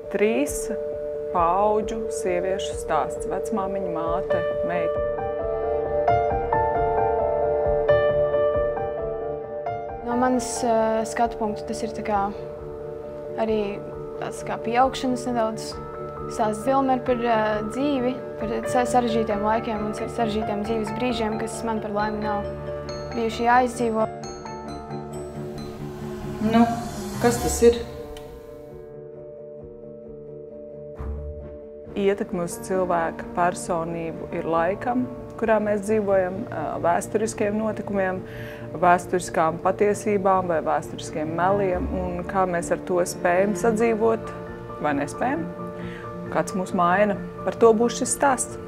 3 paudžu sieviešu stāsts – vecmāmiņa, māte, meita. No manas skatu punktu tas ir arī tāds kā pieaugšanas nedaudz stāsts. Filma ir par dzīvi, par sarežģītiem laikiem un sarežģītiem dzīves brīžiem, kas man par laimi nav bijuši jāizdzīvo. Nu, kas tas ir? Ietekme uz cilvēka personību ir laikam, kurā mēs dzīvojam, vēsturiskiem notikumiem, vēsturiskām patiesībām vai vēsturiskiem meliem, un kā mēs ar to spējam sadzīvot vai nespējam. Kāds mūs maina, par to būs šis stāsts.